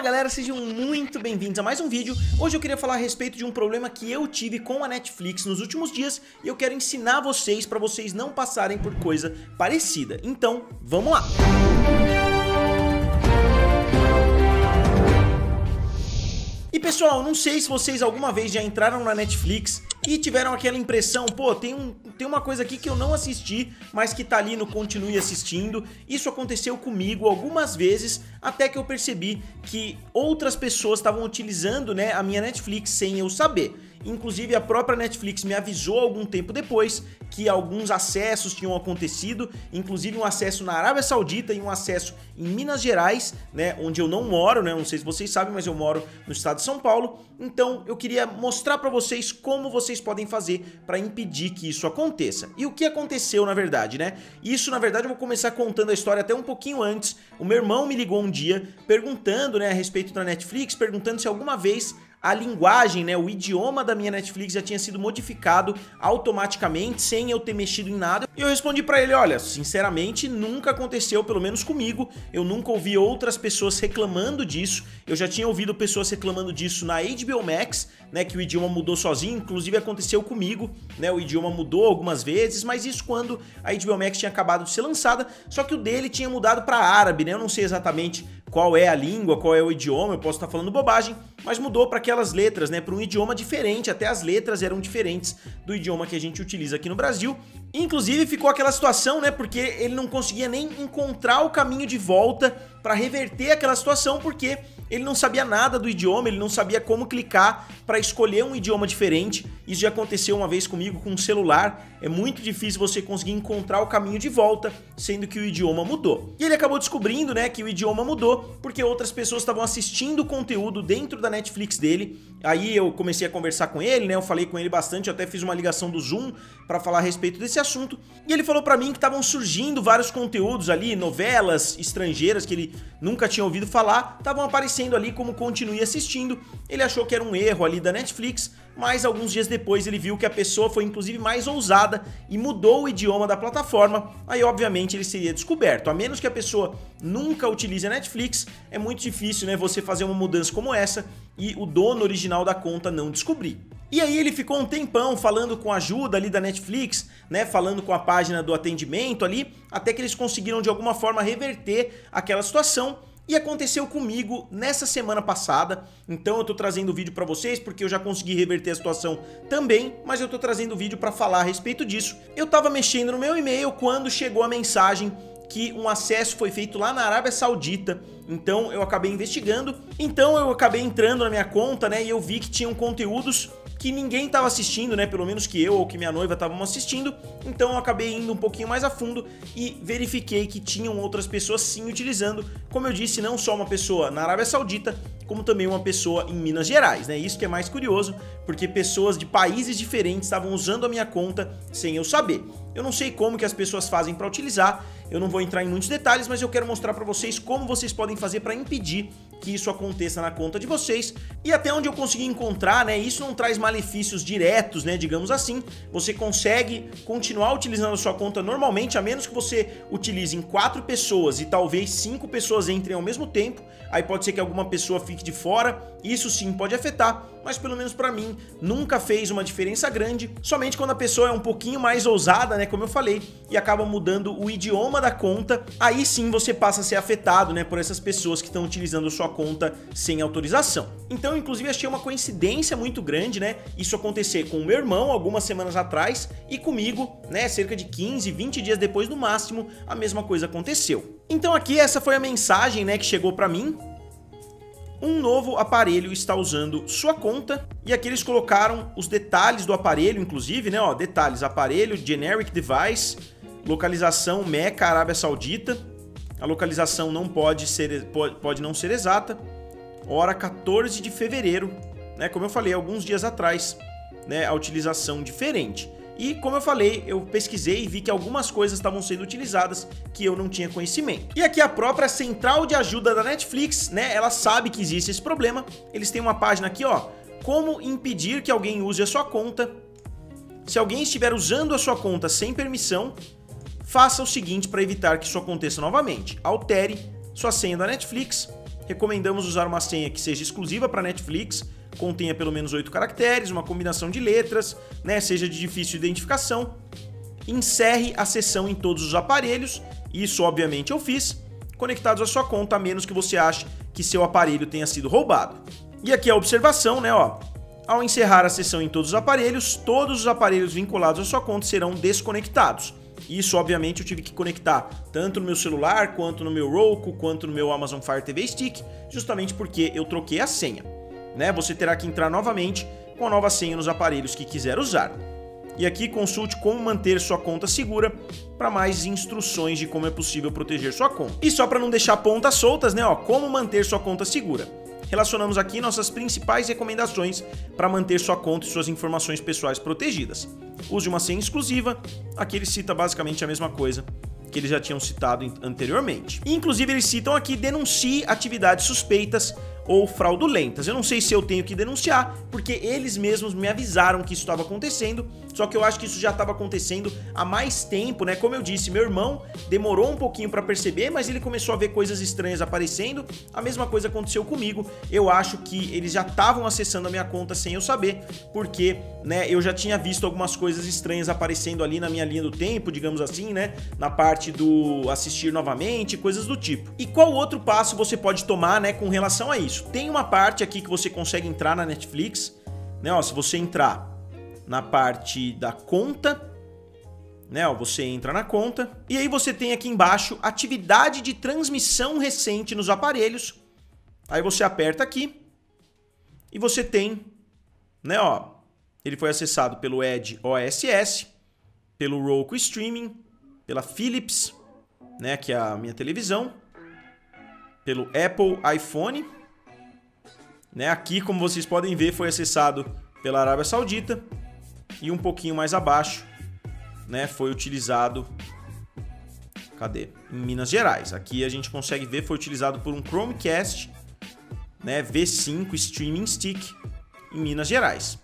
Fala galera, sejam muito bem-vindos a mais um vídeo. Hoje eu queria falar a respeito de um problema que eu tive com a Netflix nos últimos dias e eu quero ensinar vocês para vocês não passarem por coisa parecida. Então, vamos lá! E pessoal, não sei se vocês alguma vez já entraram na Netflix e tiveram aquela impressão, pô, tem uma coisa aqui que eu não assisti, mas que tá ali no continue assistindo. Isso aconteceu comigo algumas vezes, até que eu percebi que outras pessoas estavam utilizando, né, a minha Netflix sem eu saber. Inclusive a própria Netflix me avisou algum tempo depois que alguns acessos tinham acontecido, inclusive um acesso na Arábia Saudita e um acesso em Minas Gerais, né, onde eu não moro, né, não sei se vocês sabem, mas eu moro no estado de São Paulo. Então eu queria mostrar para vocês como vocês podem fazer para impedir que isso aconteça. E o que aconteceu na verdade, né? Isso na verdade eu vou começar contando a história até um pouquinho antes. O meu irmão me ligou um dia perguntando, né, a respeito da Netflix, perguntando se alguma vez a linguagem, né, o idioma da minha Netflix já tinha sido modificado automaticamente, sem eu ter mexido em nada. E eu respondi pra ele, olha, sinceramente nunca aconteceu, pelo menos comigo. Eu nunca ouvi outras pessoas reclamando disso. Eu já tinha ouvido pessoas reclamando disso na HBO Max, né, que o idioma mudou sozinho. Inclusive aconteceu comigo, né, o idioma mudou algumas vezes, mas isso quando a HBO Max tinha acabado de ser lançada. Só que o dele tinha mudado pra árabe, né, eu não sei exatamente qual é a língua, qual é o idioma, eu posso estar falando bobagem, mas mudou para aquelas letras, né, para um idioma diferente, até as letras eram diferentes do idioma que a gente utiliza aqui no Brasil. Inclusive ficou aquela situação, né, porque ele não conseguia nem encontrar o caminho de volta para reverter aquela situação, porque ele não sabia nada do idioma, ele não sabia como clicar para escolher um idioma diferente. Isso já aconteceu uma vez comigo com um celular. É muito difícil você conseguir encontrar o caminho de volta, sendo que o idioma mudou. E ele acabou descobrindo, né, que o idioma mudou porque outras pessoas estavam assistindo o conteúdo dentro da Netflix dele. Aí eu comecei a conversar com ele, né, eu falei com ele bastante, eu até fiz uma ligação do Zoom para falar a respeito desse assunto. E ele falou para mim que estavam surgindo vários conteúdos ali, novelas estrangeiras que ele nunca tinha ouvido falar, estavam aparecendo ali como continue assistindo. Ele achou que era um erro ali da Netflix, mas alguns dias depois ele viu que a pessoa foi inclusive mais ousada e mudou o idioma da plataforma. Aí obviamente ele seria descoberto. A menos que a pessoa nunca utilize a Netflix, é muito difícil, né, você fazer uma mudança como essa e o dono original da conta não descobrir. E aí ele ficou um tempão falando com a ajuda ali da Netflix, né, falando com a página do atendimento ali, até que eles conseguiram de alguma forma reverter aquela situação. E aconteceu comigo nessa semana passada, então eu tô trazendo o vídeo pra vocês porque eu já consegui reverter a situação também, mas eu tô trazendo o vídeo pra falar a respeito disso. Eu tava mexendo no meu e-mail quando chegou a mensagem que um acesso foi feito lá na Arábia Saudita, então eu acabei investigando, então eu acabei entrando na minha conta, né, e eu vi que tinham conteúdos que ninguém estava assistindo, né, pelo menos que eu ou que minha noiva estavam assistindo, então eu acabei indo um pouquinho mais a fundo e verifiquei que tinham outras pessoas sim utilizando, como eu disse, não só uma pessoa na Arábia Saudita, como também uma pessoa em Minas Gerais, né, isso que é mais curioso, porque pessoas de países diferentes estavam usando a minha conta sem eu saber. Eu não sei como que as pessoas fazem para utilizar, eu não vou entrar em muitos detalhes, mas eu quero mostrar para vocês como vocês podem fazer para impedir que isso aconteça na conta de vocês. E até onde eu consegui encontrar, né, isso não traz malefícios diretos, né, digamos assim. Você consegue continuar utilizando a sua conta normalmente, a menos que você utilize em 4 pessoas e talvez 5 pessoas entrem ao mesmo tempo. Aí pode ser que alguma pessoa fique de fora, isso sim pode afetar, mas pelo menos pra mim nunca fez uma diferença grande, somente quando a pessoa é um pouquinho mais ousada, né, como eu falei, e acaba mudando o idioma da conta, aí sim você passa a ser afetado, né, por essas pessoas que estão utilizando a sua conta sem autorização. Então, inclusive, achei uma coincidência muito grande, né, isso acontecer com o meu irmão algumas semanas atrás e comigo, né, cerca de 15, 20 dias depois no máximo, a mesma coisa aconteceu. Então aqui essa foi a mensagem, né, que chegou pra mim. Um novo aparelho está usando sua conta, e aqui eles colocaram os detalhes do aparelho, inclusive, né, ó, detalhes, aparelho, generic device, localização Meca, Arábia Saudita, a localização não pode não ser exata, hora 14 de fevereiro, né, como eu falei alguns dias atrás, né, a utilização diferente. E como eu falei, eu pesquisei e vi que algumas coisas estavam sendo utilizadas que eu não tinha conhecimento. E aqui a própria central de ajuda da Netflix, né, ela sabe que existe esse problema. Eles têm uma página aqui, ó, como impedir que alguém use a sua conta. Se alguém estiver usando a sua conta sem permissão, faça o seguinte para evitar que isso aconteça novamente. Altere sua senha da Netflix recomendamos usar uma senha que seja exclusiva para Netflix, contenha pelo menos 8 caracteres, uma combinação de letras, né, seja de difícil identificação. Encerre a sessão em todos os aparelhos, isso obviamente eu fiz, conectados à sua conta, a menos que você ache que seu aparelho tenha sido roubado. E aqui a observação, né, ó. Ao encerrar a sessão em todos os aparelhos vinculados à sua conta serão desconectados. Isso, obviamente, eu tive que conectar tanto no meu celular, quanto no meu Roku, quanto no meu Amazon Fire TV Stick, justamente porque eu troquei a senha, né? Você terá que entrar novamente com a nova senha nos aparelhos que quiser usar. E aqui consulte como manter sua conta segura para mais instruções de como é possível proteger sua conta. E só para não deixar pontas soltas, né, ó, como manter sua conta segura. Relacionamos aqui nossas principais recomendações para manter sua conta e suas informações pessoais protegidas. Use uma senha exclusiva, aqui ele cita basicamente a mesma coisa que eles já tinham citado anteriormente. Inclusive eles citam aqui: denuncie atividades suspeitas ou fraudulentas. Eu não sei se eu tenho que denunciar, porque eles mesmos me avisaram que isso estava acontecendo, só que eu acho que isso já estava acontecendo há mais tempo, né? Como eu disse, meu irmão demorou um pouquinho para perceber, mas ele começou a ver coisas estranhas aparecendo. A mesma coisa aconteceu comigo. Eu acho que eles já estavam acessando a minha conta sem eu saber, porque, né, eu já tinha visto algumas coisas estranhas aparecendo ali na minha linha do tempo, digamos assim, né? Na parte do assistir novamente, coisas do tipo. E qual outro passo você pode tomar, né, com relação a isso? Tem uma parte aqui que você consegue entrar na Netflix, né? Ó, se você entrar na parte da conta, né? Ó, você entra na conta e aí você tem aqui embaixo atividade de transmissão recente nos aparelhos. Aí você aperta aqui e você tem, né? Ó, ele foi acessado pelo Edge OSS, pelo Roku Streaming, pela Philips, né? Que é a minha televisão, pelo Apple iPhone. Né, aqui, como vocês podem ver, foi acessado pela Arábia Saudita e um pouquinho mais abaixo, né, foi utilizado, cadê? Em Minas Gerais. Aqui a gente consegue ver, foi utilizado por um Chromecast, né, V5 Streaming Stick em Minas Gerais.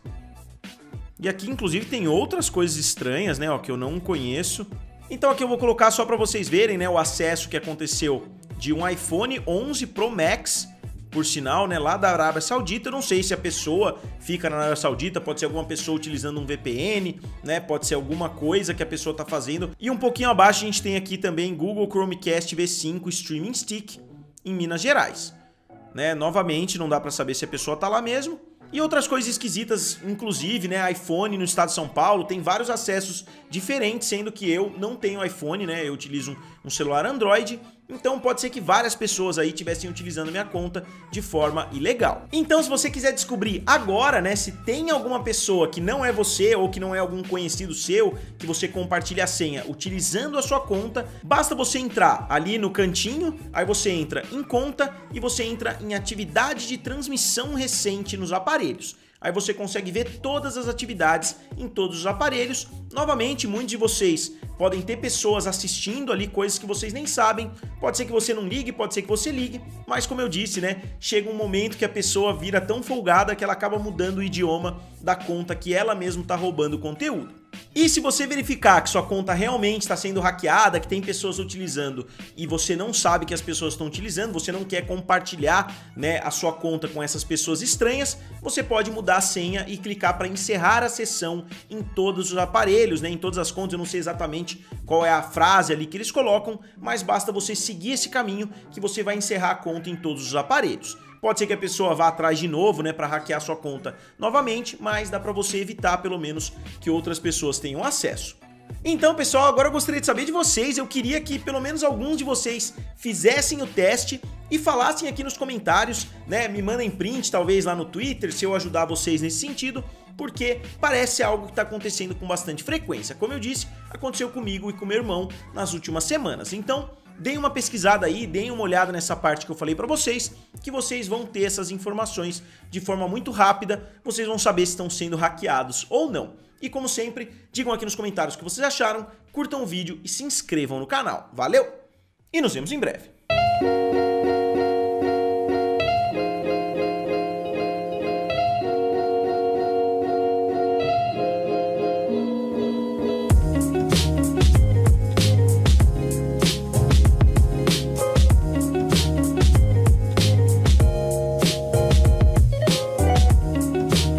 E aqui, inclusive, tem outras coisas estranhas, né, ó, que eu não conheço. Então aqui eu vou colocar só para vocês verem, né, o acesso que aconteceu de um iPhone 11 Pro Max, por sinal, né, lá da Arábia Saudita. Eu não sei se a pessoa fica na Arábia Saudita, pode ser alguma pessoa utilizando um VPN, né, pode ser alguma coisa que a pessoa está fazendo. E um pouquinho abaixo a gente tem aqui também Google Chromecast V5 Streaming Stick em Minas Gerais. Né, novamente, não dá para saber se a pessoa está lá mesmo. E outras coisas esquisitas, inclusive, né, iPhone no estado de São Paulo tem vários acessos diferentes, sendo que eu não tenho iPhone, né, eu utilizo um celular Android. Então pode ser que várias pessoas aí estivessem utilizando a minha conta de forma ilegal. Então, se você quiser descobrir agora, né, se tem alguma pessoa que não é você ou que não é algum conhecido seu, que você compartilha a senha utilizando a sua conta, basta você entrar ali no cantinho, aí você entra em conta e você entra em atividade de transmissão recente nos aparelhos. Aí você consegue ver todas as atividades em todos os aparelhos. Novamente, muitos de vocês podem ter pessoas assistindo ali coisas que vocês nem sabem. Pode ser que você não ligue, pode ser que você ligue, mas como eu disse, né, chega um momento que a pessoa vira tão folgada que ela acaba mudando o idioma da conta que ela mesma está roubando o conteúdo. E se você verificar que sua conta realmente está sendo hackeada, que tem pessoas utilizando e você não sabe que as pessoas estão utilizando, você não quer compartilhar, né, a sua conta com essas pessoas estranhas, você pode mudar a senha e clicar para encerrar a sessão em todos os aparelhos, né, em todas as contas. Eu não sei exatamente qual é a frase ali que eles colocam, mas basta você seguir esse caminho que você vai encerrar a conta em todos os aparelhos. Pode ser que a pessoa vá atrás de novo, né, para hackear sua conta novamente, mas dá para você evitar pelo menos que outras pessoas tenham acesso. Então, pessoal, agora eu gostaria de saber de vocês. Eu queria que pelo menos alguns de vocês fizessem o teste e falassem aqui nos comentários, né, me mandem print talvez lá no Twitter, se eu ajudar vocês nesse sentido, porque parece algo que está acontecendo com bastante frequência. Como eu disse, aconteceu comigo e com meu irmão nas últimas semanas. Então, deem uma pesquisada aí, deem uma olhada nessa parte que eu falei pra vocês, que vocês vão ter essas informações de forma muito rápida, vocês vão saber se estão sendo hackeados ou não. E como sempre, digam aqui nos comentários o que vocês acharam, curtam o vídeo e se inscrevam no canal. Valeu! E nos vemos em breve!